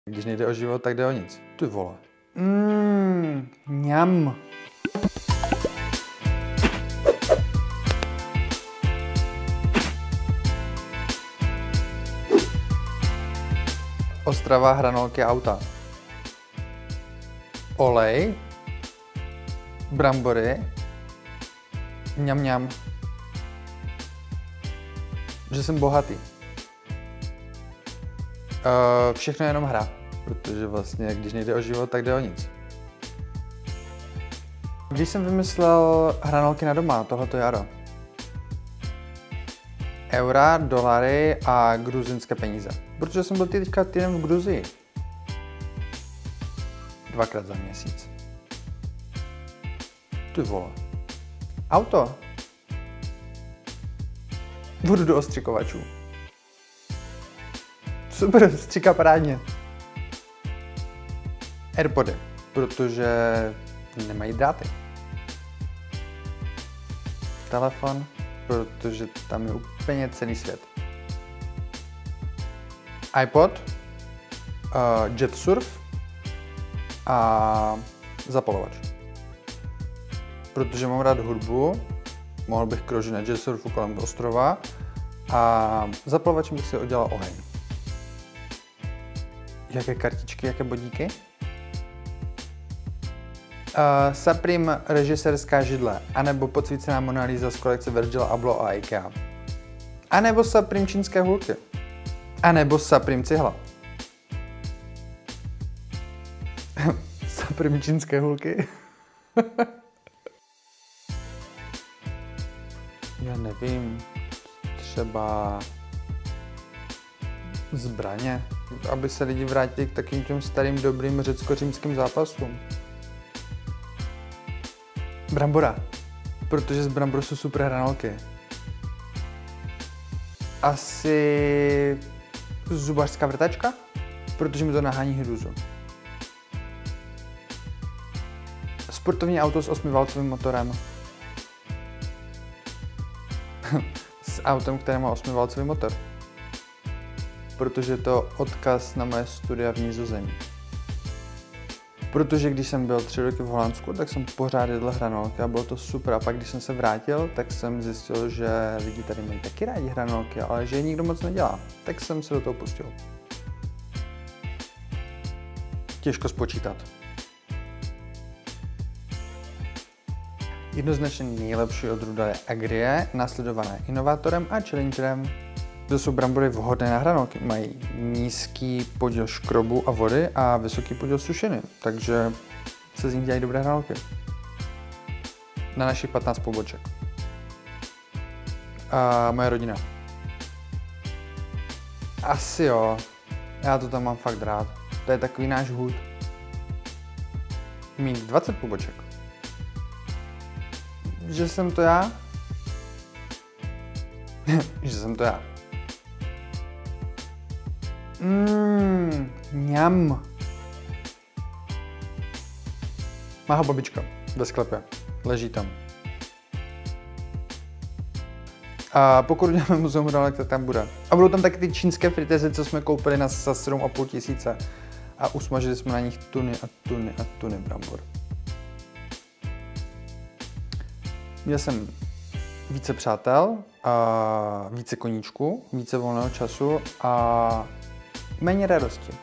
Když nejde o život, tak jde o nic. Ty vole. Mňam. Ostrava, hranolky, auta. Olej. Brambory. Mňam. Že jsem bohatý. Všechno je jenom hra, protože vlastně, když nejde o život, tak jde o nic. Když jsem vymyslel hranolky na doma, tohleto jaro. Eura, dolary a gruzinské peníze. Protože jsem byl teďka týden v Gruzii. 2krát za měsíc. Ty vole. Auto. Budu do ostřikovačů. Super, stříká parádně. Airpody, protože nemají dráty. Telefon, protože tam je úplně celý svět. iPod, jet surf a zapalovač. Protože mám rád hudbu, mohl bych kroužit na jet surfu kolem ostrova a zapalovačem bych si udělal oheň. Jaké kartičky, jaké bodíky? Saprim režisérská židle, anebo podsvícená Mona Lisa z kolekce Virgila Abloh a IKEA. A nebo Saprim čínské hulky. A nebo Saprim cihla. Saprim čínské hulky? Já nevím, třeba zbraně, aby se lidi vrátili k takým těm starým dobrým řecko-římským zápasům. Brambora, protože z brambor jsou super hranolky. Asi zubařská vrtačka, protože mi to nahání hrůzu. Sportovní auto s 8válcovým motorem. S autem, které má 8válcový motor. Protože je to odkaz na moje studia v Nizozemí. Protože když jsem byl 3 roky v Holandsku, tak jsem pořád jedl hranolky a bylo to super. A pak když jsem se vrátil, tak jsem zjistil, že lidi tady mají taky rádi hranolky, ale že je nikdo moc nedělá. Tak jsem se do toho pustil. Těžko spočítat. Jednoznačně nejlepší odrůda je Agrie, následované Inovátorem a Challengerem. To jsou brambory vhodné na hranolky. Mají nízký podíl škrobu a vody a vysoký podíl sušiny, takže se z nich dělají dobré hranolky. Na našich 15 poboček. A moje rodina. Asi jo, já to tam mám fakt rád. To je takový náš hud. Mít 20 poboček. Že jsem to já? Že jsem to já. Mňam. Má ho babička ve sklepě. Leží tam. A pokud uděláme muzeum hranolek, tak tam bude. A budou tam taky ty čínské fritézy, co jsme koupili za 7,5 tisíce. A usmažili jsme na nich tuny a tuny a tuny brambor. Měl jsem více přátel, více koníčků, více volného času a méně radosti.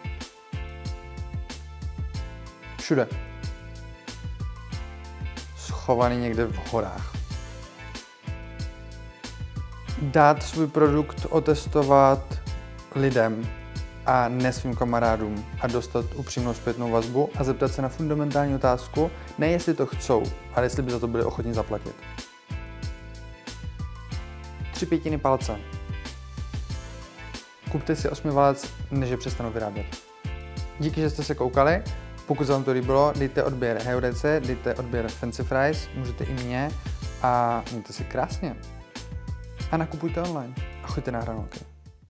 Všude. Schovaný někde v horách. Dát svůj produkt otestovat lidem a ne svým kamarádům a dostat upřímnou zpětnou vazbu a zeptat se na fundamentální otázku, ne jestli to chcou, ale jestli by za to byli ochotní zaplatit. 3/5 palce. Kupte si 8válec, než je přestanou vyrábět. Díky, že jste se koukali. Pokud se vám to líbilo, dejte odběr Heurece, dejte odběr Fancy Fries, můžete i mě a mějte si krásně. A nakupujte online a choďte na hranolky.